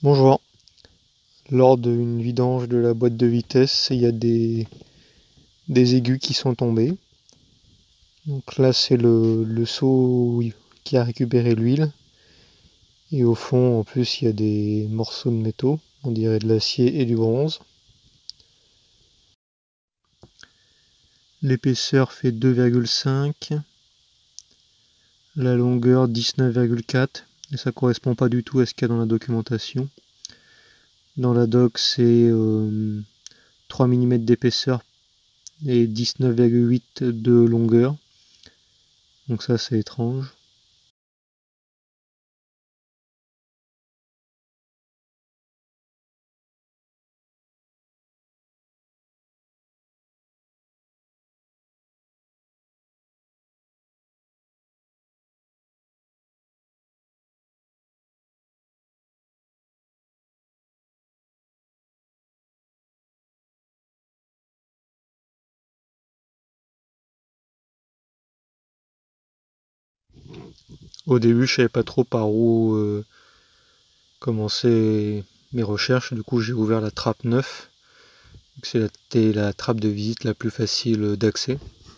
Bonjour. Lors d'une vidange de la boîte de vitesse, il y a des aigus qui sont tombés. Donc là, c'est le seau qui a récupéré l'huile. Et au fond, en plus, il y a des morceaux de métaux, on dirait de l'acier et du bronze. L'épaisseur fait 2,5, la longueur 19,4, et ça correspond pas du tout à ce qu'il y a dans la documentation. Dans la doc, c'est 3 mm d'épaisseur et 19,8 de longueur. Donc ça, c'est étrange. Au début, je savais pas trop par où commencer mes recherches. Du coup, j'ai ouvert la trappe 9. C'était la trappe de visite la plus facile d'accès.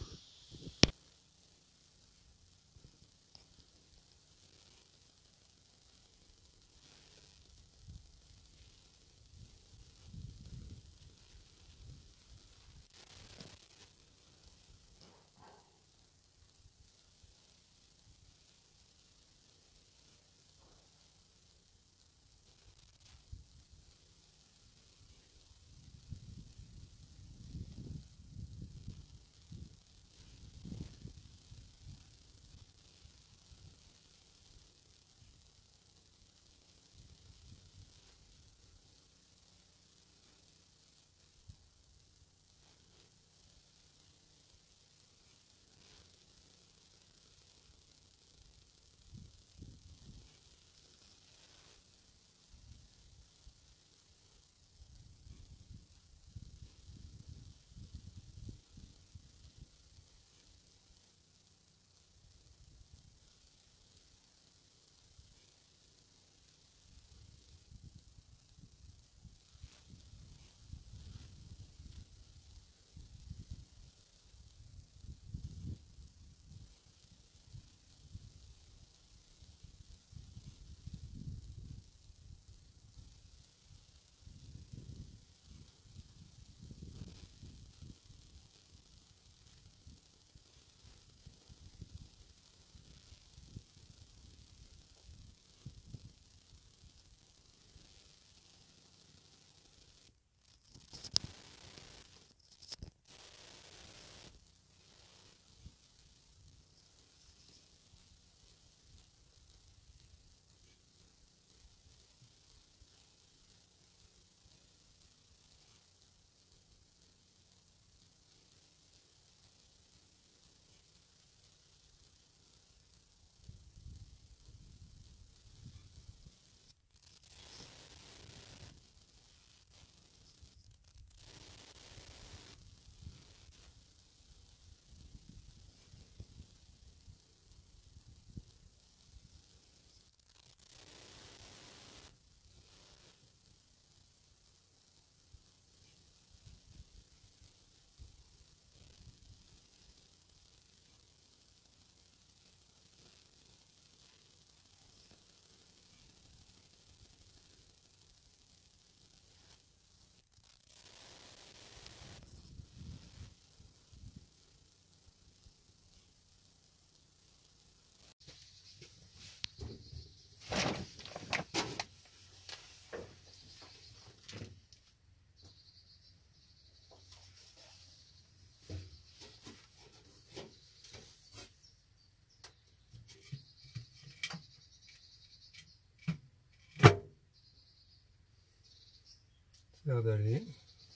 Ça a l'air d'aller.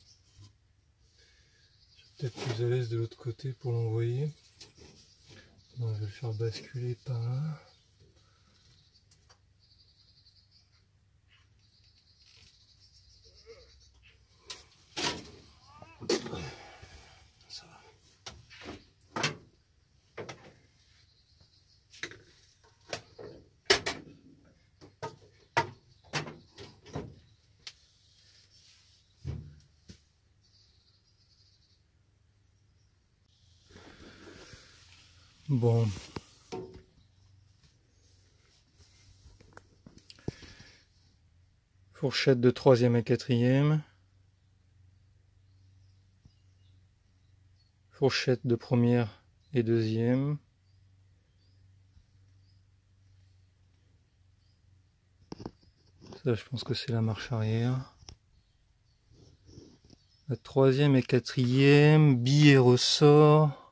Je suis peut-être plus à l'aise de l'autre côté pour l'envoyer. Non, je vais le faire basculer par là. Ça va. Bon. Fourchette de 3e et 4e. Fourchette de 1re et 2e. Ça, je pense que c'est la marche arrière. La 3e et 4e, billes et ressort.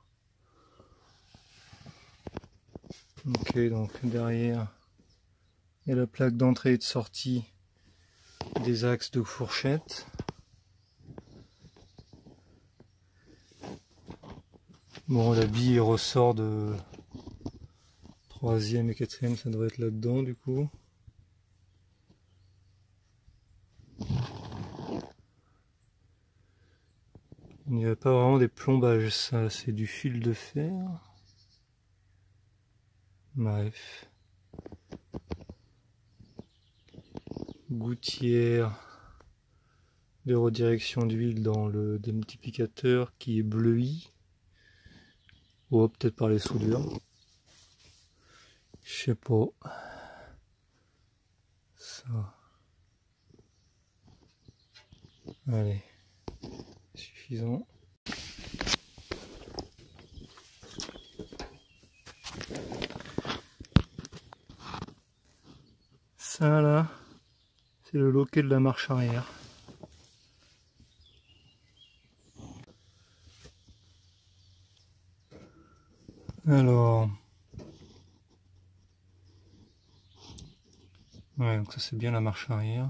Ok, donc derrière, il y a la plaque d'entrée et de sortie des axes de fourchette. Bon, la bille et ressort de 3e et 4e, ça devrait être là-dedans du coup. Il n'y a pas vraiment des plombages, ça, c'est du fil de fer. Bref. Gouttière de redirection d'huile dans le démultiplicateur qui est bleui. Oh, peut-être par les soudures. Je sais pas. Ça. Allez. Suffisant. Ça là, c'est le loquet de la marche arrière. Alors, ouais, donc ça c'est bien la marche arrière.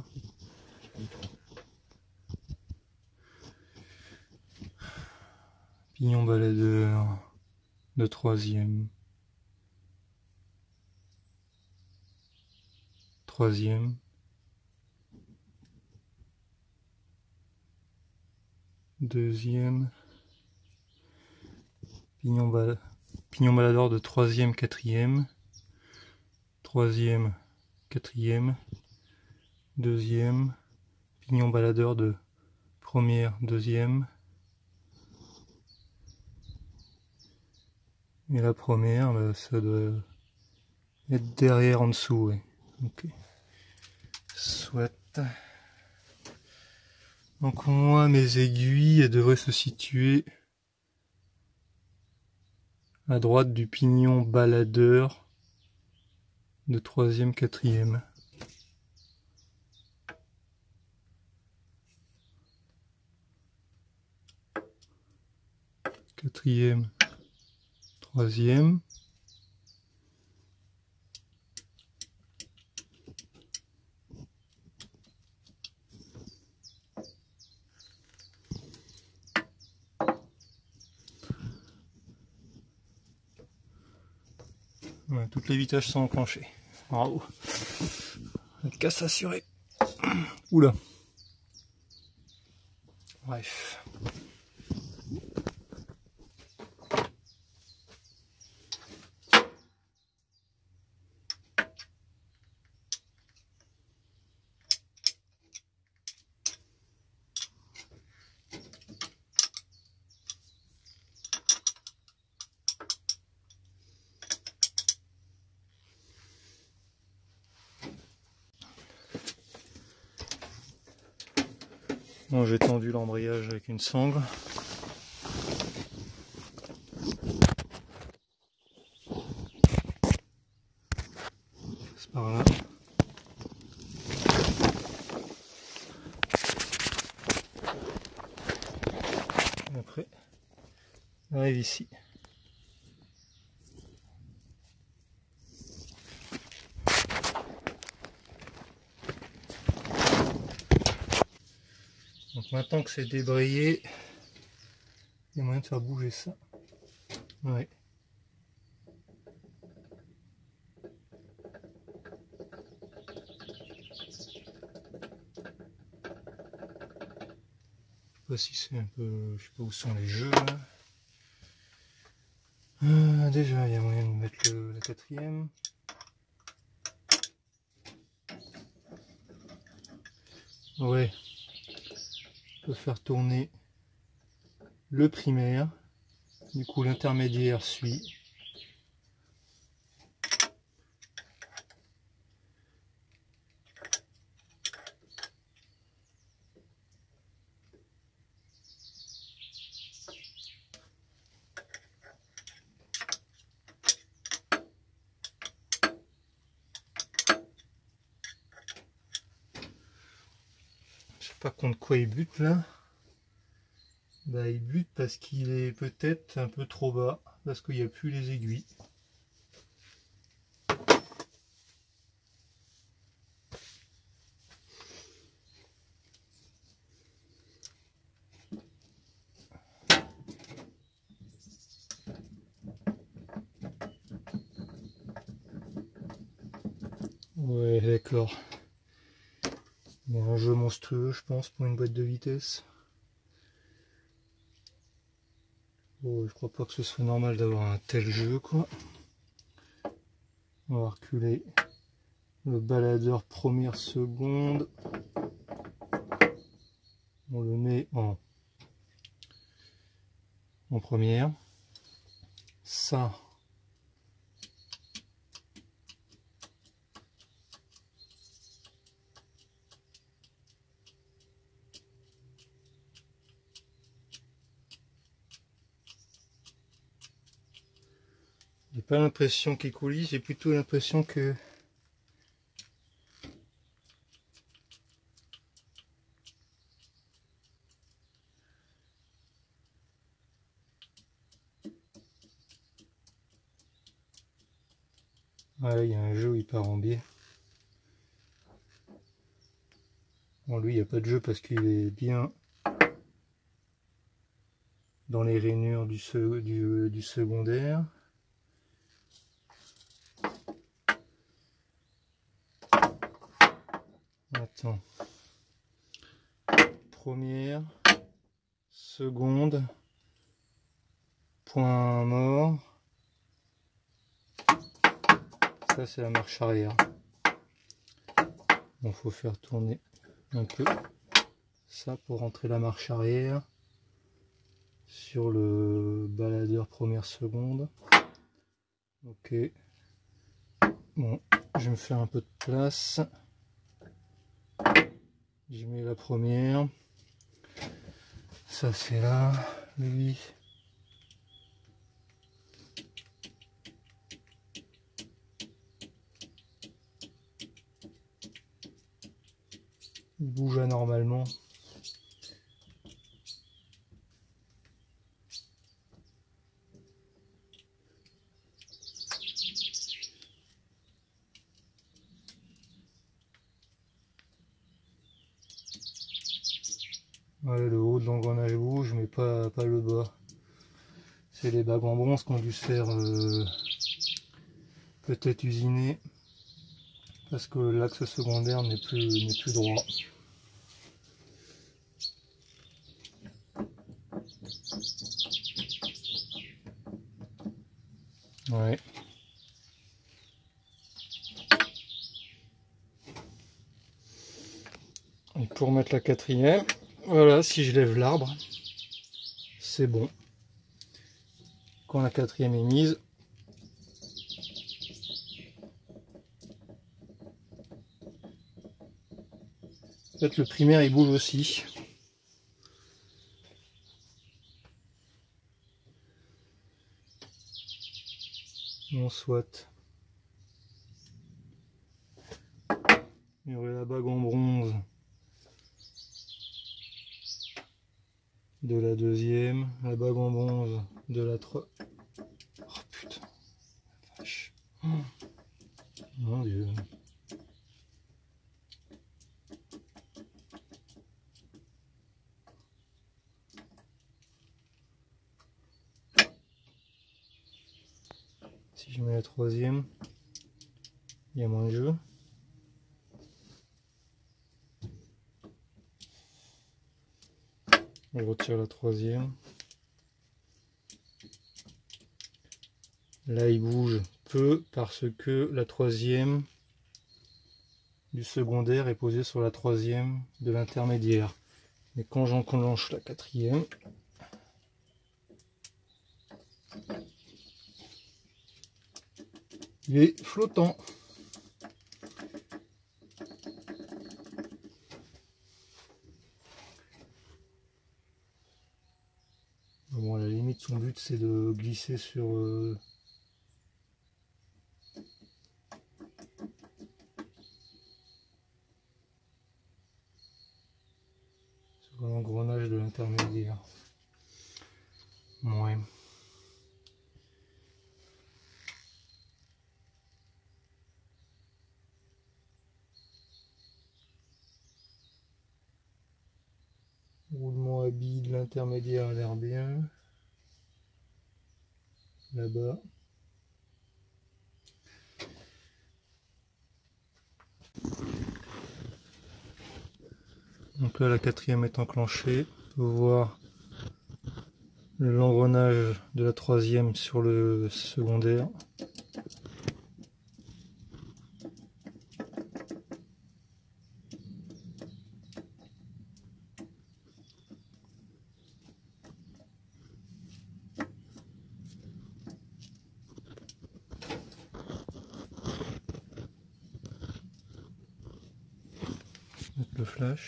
Pignon baladeur de 3e. 3e. 2e. Pignon baladeur de 3e, 4e. 3e, 4e. 2e. Pignon baladeur de 1re, 2e. Et la première, bah, ça doit être derrière en dessous, ouais. Ok. Soit. Donc moi, mes aiguilles, elles devraient se situer à droite du pignon baladeur de 3e, 4e. Quatrième, 3e. Ouais, toutes les vitages sont enclenchés. Bravo. Casse assurée. Oula. Bref. Bon, j'ai tendu l'embrayage avec une sangle. C'est par là. Et après, on arrive ici. Donc maintenant que c'est débrayé, il y a moyen de faire bouger ça. Ouais. Je sais pas si c'est un peu... Je sais pas où sont les jeux là. Déjà, il y a moyen de mettre la 4e. Ouais. Je peux faire tourner le primaire. Du coup, l'intermédiaire suit. pas contre quoi il bute là. Bah, il bute parce qu'il est peut-être un peu trop bas, parce qu'il n'y a plus les aiguilles. Ouais, d'accord. Il y a un jeu monstrueux, je pense, pour une boîte de vitesse. Oh, je crois pas que ce soit normal d'avoir un tel jeu, quoi. On va reculer le baladeur première seconde. On le met en première. Ça. J'ai pas l'impression qu'il coulisse, j'ai plutôt l'impression que ouais, il y a un jeu où il part en biais. Bon, lui, il n'y a pas de jeu parce qu'il est bien dans les rainures du secondaire. Attends. Première, seconde, point mort. Ça, c'est la marche arrière. Bon, faut faire tourner un peu ça pour rentrer la marche arrière sur le baladeur première seconde. Ok. Bon, je vais me faire un peu de place. Je mets la première. Ça, c'est là. Lui. Il bouge anormalement. Ouais, le haut de l'engrenage bouge, mais pas le bas. C'est les bagues en bronze qui ont dû se faire peut-être usiner parce que l'axe secondaire n'est plus droit. Ouais. Et pour mettre la quatrième, voilà, si je lève l'arbre, c'est bon. Quand la quatrième est mise, peut-être le primaire il bouge aussi. Bon, soit. Il y aurait la bague en bronze de la deuxième, la bague en bronze de la troisième. Oh putain, vache. Oh, mon Dieu. Si je mets la troisième, il y a moins de jeu. Je retire la troisième. Là, il bouge peu parce que la troisième du secondaire est posée sur la troisième de l'intermédiaire. Mais quand j'enclenche la quatrième, il est flottant. Bon, à la limite, son but, c'est de glisser sur... sur l'engrenage de l'intermédiaire. Ouais. Roulement à billes de l'intermédiaire a l'air bien. Là-bas. Donc là, la quatrième est enclenchée. On peut voir l'engrenage de la troisième sur le secondaire. Mettre le flash.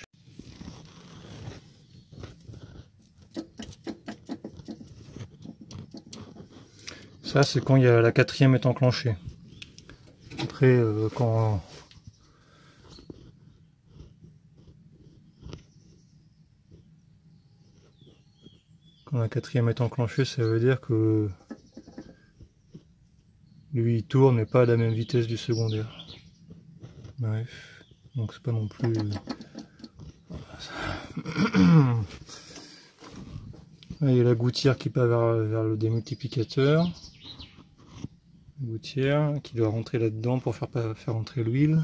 Ça, c'est quand la quatrième est enclenchée. Après, quand la quatrième est enclenchée, ça veut dire que lui il tourne mais pas à la même vitesse du secondaire. Bref, donc c'est pas non plus... Là, il y a la gouttière qui part vers le démultiplicateur. Gouttière qui doit rentrer là-dedans pour faire rentrer l'huile.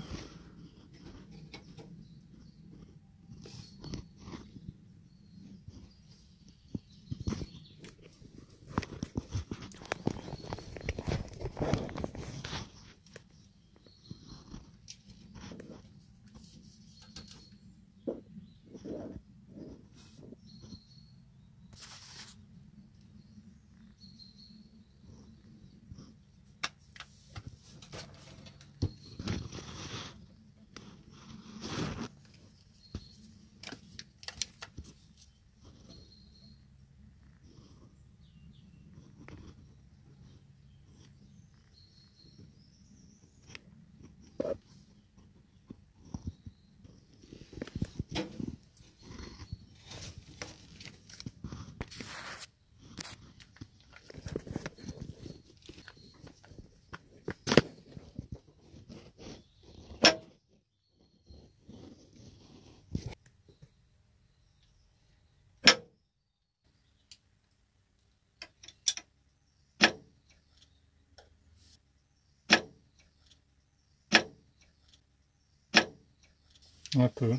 Un peu.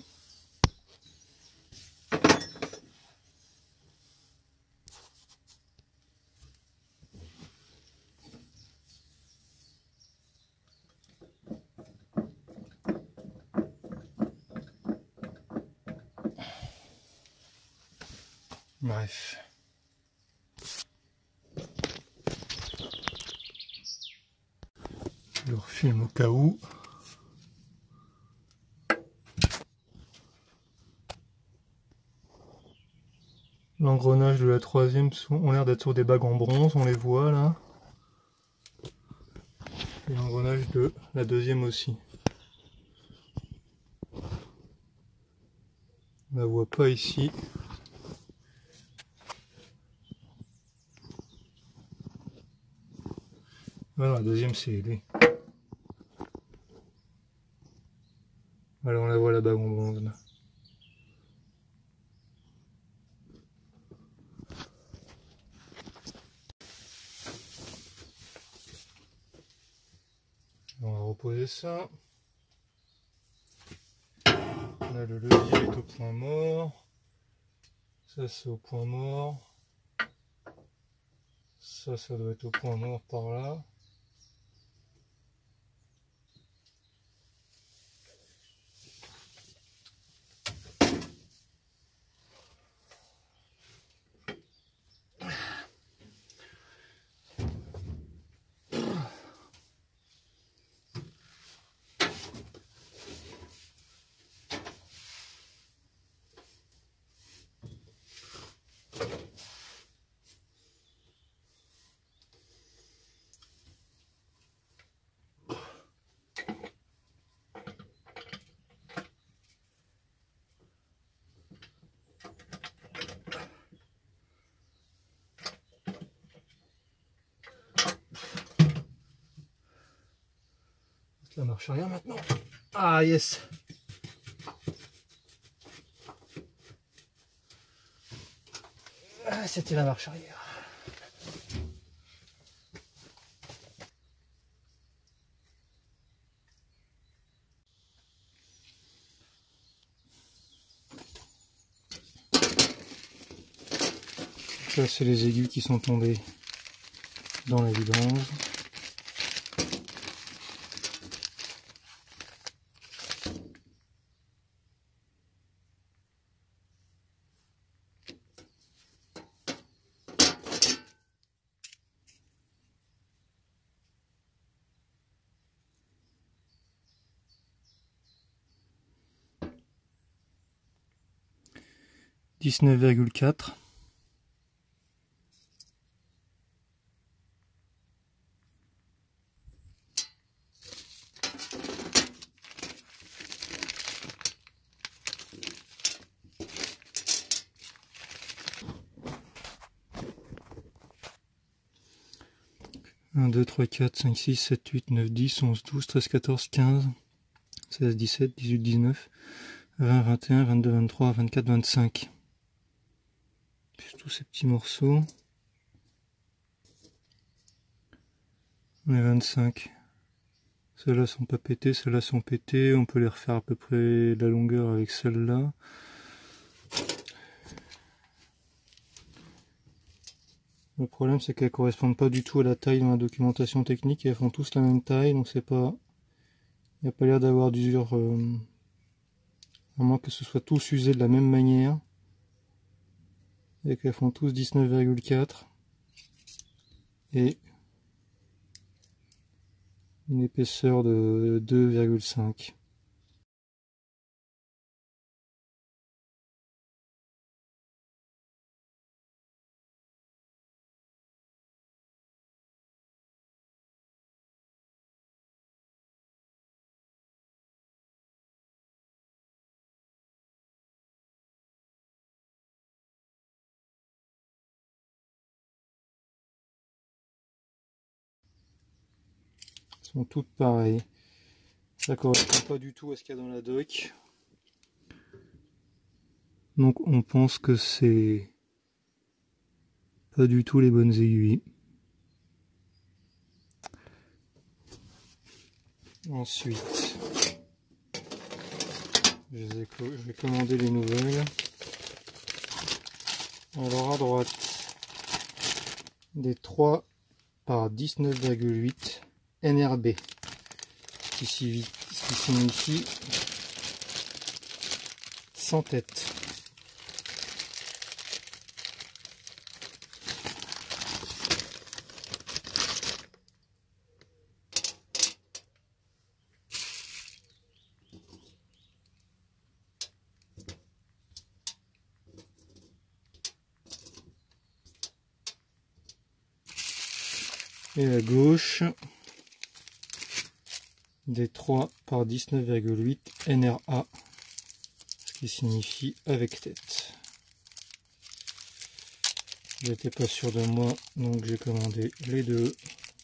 Bref. Je refilme au cas où. L'engrenage de la troisième ont l'air d'être sur des bagues en bronze, on les voit là. Et l'engrenage de la deuxième aussi. On la voit pas ici. Voilà, la deuxième c'est lui. Voilà, on la voit la bague en bronze là. On va reposer ça. Là, le levier est au point mort. Ça, c'est au point mort. Ça doit être au point mort par là. La marche arrière maintenant. Ah yes. Ah, c'était la marche arrière. Ça c'est les aiguilles qui sont tombées dans la vidange. « 19,4 » 1, 2, 3, 4, 5, 6, 7, 8, 9, 10, 11, 12, 13, 14, 15, 16, 17, 18, 19, 20, 21, 22, 23, 24, 25. Juste tous ces petits morceaux. On est 25. Ceux-là sont pas pétés, ceux-là sont pétés. On peut les refaire à peu près la longueur avec celle-là. Le problème c'est qu'elles correspondent pas du tout à la taille dans la documentation technique et elles font tous la même taille, donc c'est pas... Il n'y a pas l'air d'avoir d'usure, à moins que ce soit tous usés de la même manière. Et qu'elles font tous 19,4 et une épaisseur de 2,5. Sont toutes pareilles. Ça correspond pas du tout à ce qu'il y a dans la doc. Donc on pense que c'est pas du tout les bonnes aiguilles. Ensuite, je vais commander les nouvelles. Alors à droite, des 3 par 19,8 NRB, ce qui signifie sans tête. Et à gauche, des 3 par 19,8 NRA, ce qui signifie avec tête. J'étais pas sûr de moi, donc j'ai commandé les deux.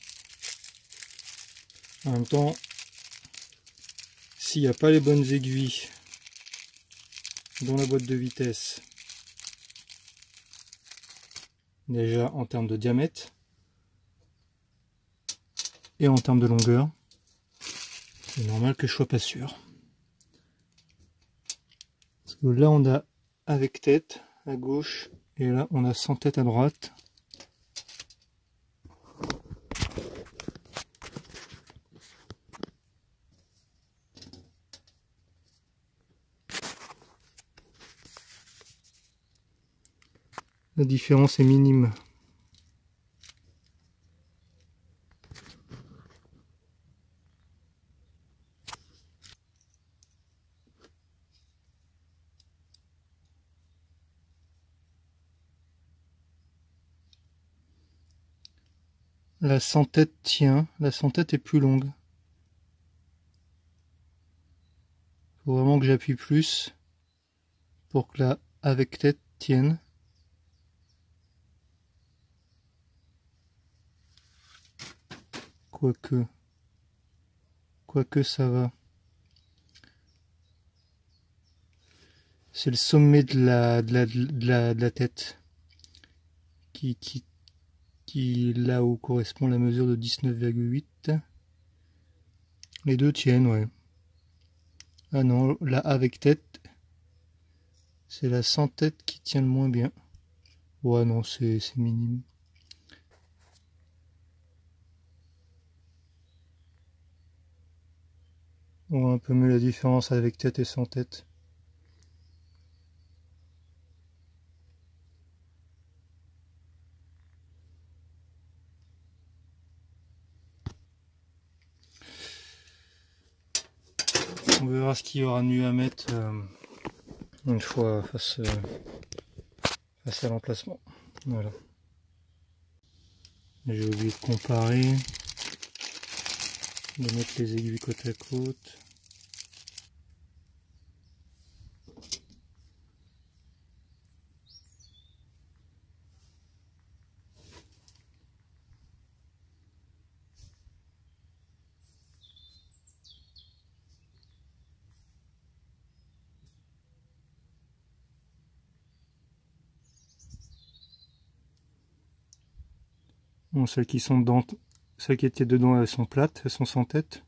En même temps, s'il n'y a pas les bonnes aiguilles dans la boîte de vitesse, déjà en termes de diamètre et en termes de longueur, c'est normal que je sois pas sûr. Parce que là on a avec tête à gauche et là on a sans tête à droite. La différence est minime. La sans tête tient, la sans tête est plus longue. Faut vraiment que j'appuie plus pour que la avec tête tienne. Quoique quoique ça va. C'est le sommet de la tête qui là où correspond la mesure de 19,8. Les deux tiennent, ouais. Ah non, la avec tête, c'est la sans tête qui tient le moins bien. Ouais, non, c'est minime. On voit un peu mieux la différence avec tête et sans tête. On verra ce qu'il y aura de mieux à mettre une fois face à l'emplacement. Voilà. J'ai oublié de comparer, de mettre les aiguilles côte à côte. Bon, celles qui étaient dedans, elles sont plates, elles sont sans tête.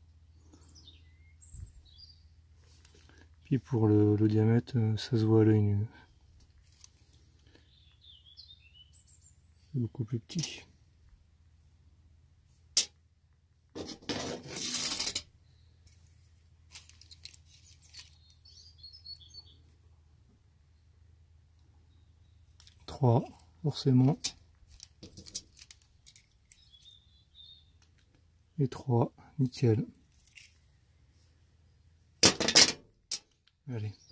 Puis pour le diamètre, ça se voit à l'œil nu. C'est beaucoup plus petit. Trois, forcément. Et 3, nickel. Allez.